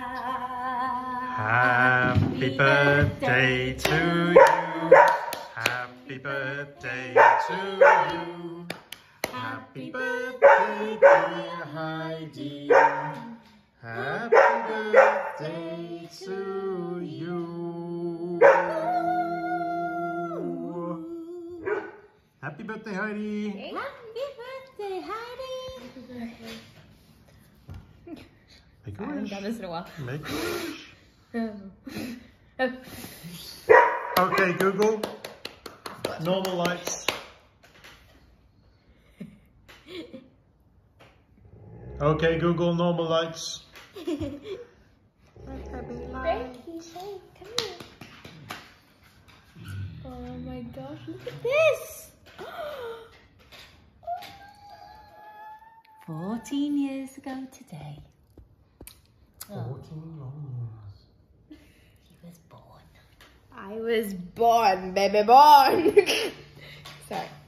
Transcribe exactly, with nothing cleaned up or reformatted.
Happy birthday to you. Happy birthday to you. Happy birthday, dear Heidi. Happy birthday to you. Happy birthday, Heidi. Happy birthday, Heidi. Make a I haven't wish. done this in a while. Make a wish. Oh. Okay, Google. Normal lights. Okay, Google, normal lights. Frankie, hey, come here. Oh my gosh, look at this. Fourteen years ago today. Fourteen long years. He was born. I was born, baby, born. Sorry.